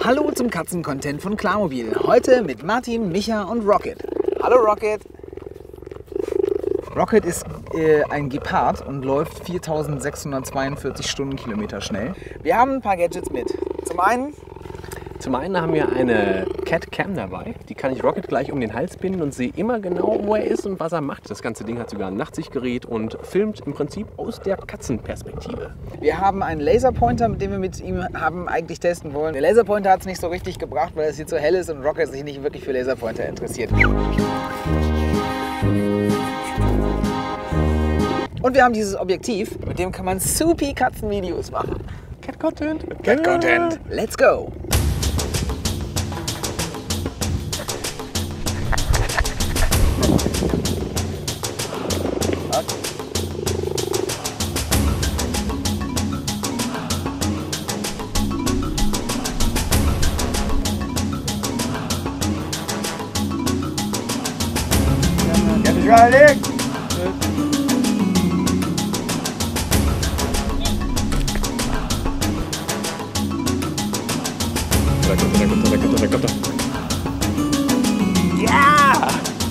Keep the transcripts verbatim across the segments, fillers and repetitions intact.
Hallo zum Katzen-Content von Klarmobil. Heute mit Martin, Micha und Rocket. Hallo Rocket! Rocket ist äh, ein Gepard und läuft viertausendsechshundertzweiundvierzig Stundenkilometer schnell. Wir haben ein paar Gadgets mit. Zum einen Zum einen haben wir eine Cat Cam dabei. Die kann ich Rocket gleich um den Hals binden und sehe immer genau, wo er ist und was er macht. Das ganze Ding hat sogar ein Nachtsichtgerät und filmt im Prinzip aus der Katzenperspektive. Wir haben einen Laserpointer, mit dem wir mit ihm haben eigentlich testen wollen. Der Laserpointer hat es nicht so richtig gebracht, weil es hier zu hell ist und Rocket sich nicht wirklich für Laserpointer interessiert. Und wir haben dieses Objektiv, mit dem kann man supi Katzenvideos machen. Cat Content. Cat Content. Let's go! Get it ready. Ja!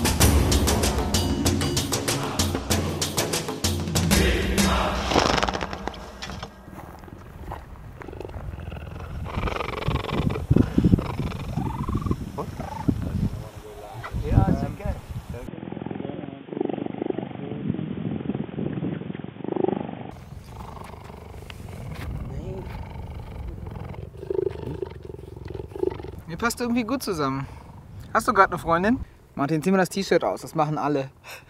Ihr passt irgendwie gut zusammen. Hast du gerade eine Freundin? Martin, zieh mal das T-Shirt aus, das machen alle.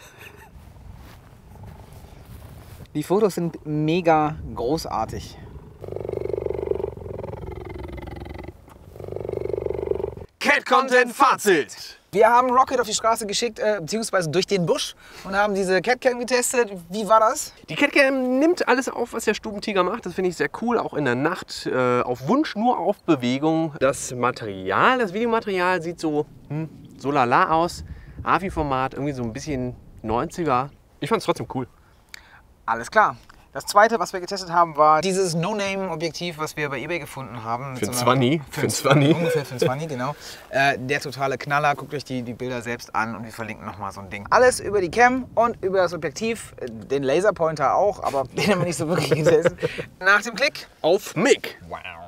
Die Fotos sind mega großartig. Cat Content Fazit! Wir haben Rocket auf die Straße geschickt, äh, beziehungsweise durch den Busch und haben diese Catcam getestet. Wie war das? Die Catcam nimmt alles auf, was der Stubentiger macht. Das finde ich sehr cool, auch in der Nacht. Äh, auf Wunsch, nur auf Bewegung. Das Material, das Videomaterial sieht so, hm, so lala aus. A V I-Format, irgendwie so ein bisschen neunziger. Ich fand es trotzdem cool. Alles klar. Das zweite, was wir getestet haben, war dieses No-Name-Objektiv, was wir bei eBay gefunden haben. Für ein so Zwanni. Für ein Zwanni. Ungefähr für ein Zwanni, genau. Äh, der totale Knaller. Guckt euch die, die Bilder selbst an und wir verlinken nochmal so ein Ding. Alles über die Cam und über das Objektiv. Den Laserpointer auch, aber den haben wir nicht so wirklich getestet. Nach dem Klick Auf Mick! Wow.